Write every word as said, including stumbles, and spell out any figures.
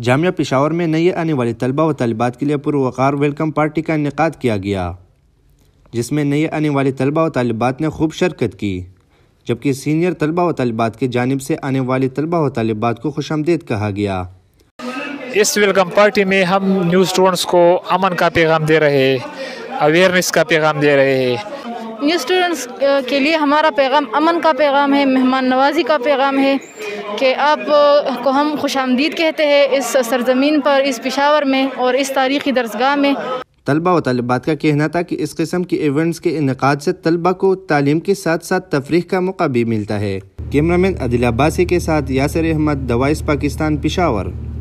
جامعہ پشاور میں نئے آنے والے طلبہ و طالبات کے لیے پروقار ویلکم پارٹی کا انعقاد کیا گیا، جس میں نئے آنے والے طلبہ و طالبات نے خوب شرکت کی، جبکہ سینئر طلبہ و طالبات کی جانب سے آنے والے طلبہ و طالبات کو خوش آمدید کہا گیا۔ اس ویلکم پارٹی میں ہم نیو اسٹوڈنٹس کو امن کا پیغام دے رہے ہیں، اویئرنیس کا پیغام دے رہے ہیں۔ نیو اسٹوڈنٹس کے لیے ہمارا پیغام امن کا پیغام ہے، مہمان نوازی کا پیغام ہے کہ آپ کو ہم خوش آمدید کہتے ہیں اس سرزمین پر، اس پشاور میں اور اس تاریخی درسگاہ میں۔ طلبہ و طالبات کا کہنا تھا کہ اس قسم کے ایونٹس کے انعقاد سے طلبہ کو تعلیم کے ساتھ ساتھ تفریح کا موقع بھی ملتا ہے۔ کیمرہ مین عادل عباسی کے ساتھ یاسر احمد، دا وائس پاکستان، پشاور۔